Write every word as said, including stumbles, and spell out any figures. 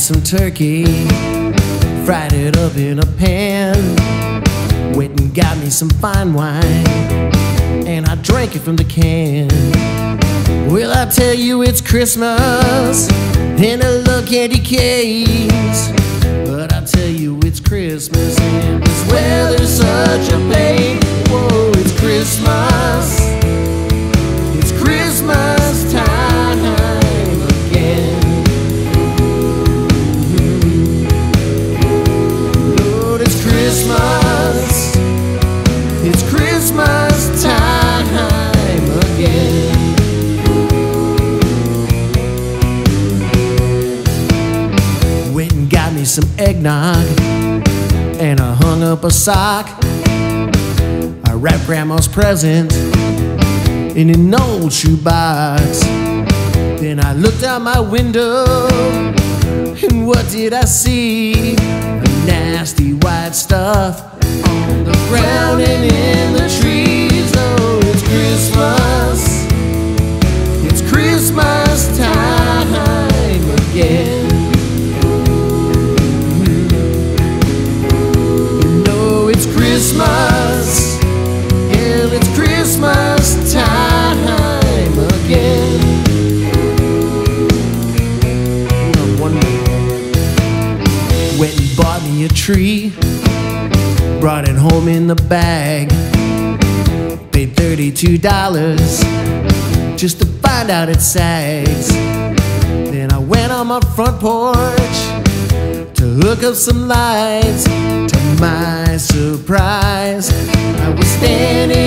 some turkey, fried it up in a pan. Went and got me some fine wine, and I drank it from the can. Well, I tell you it's Christmas in a little candy case, but I tell you it's Christmas and this weather's such a pain. Whoa, it's Christmas, it's Christmas time again. Lord, it's Christmas, it's Christmas time again. Went and got me some eggnog, and I hung up a sock. I wrapped Grandma's present in an old shoebox. Then I looked out my window, and what did I see? The nasty white stuff on the ground and in the trees. Oh, it's Christmas, it's Christmas time again. You know it's Christmas, yeah, it's Christmas time again. One more. Went and bought me a tree, brought it home in the bag. Paid thirty-two dollars just to find out it sags. Then I went on my front porch to hook up some lights. To my surprise, I was standing